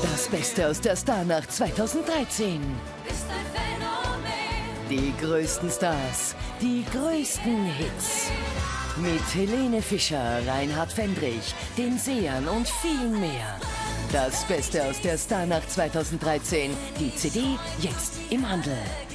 Das Beste aus der Starnacht 2013. Bist ein Phänomen. Die größten Stars, die größten Hits. Mit Helene Fischer, Reinhard Fendrich, den Sehern und vielen mehr. Das Beste aus der Starnacht 2013. Die CD jetzt im Handel.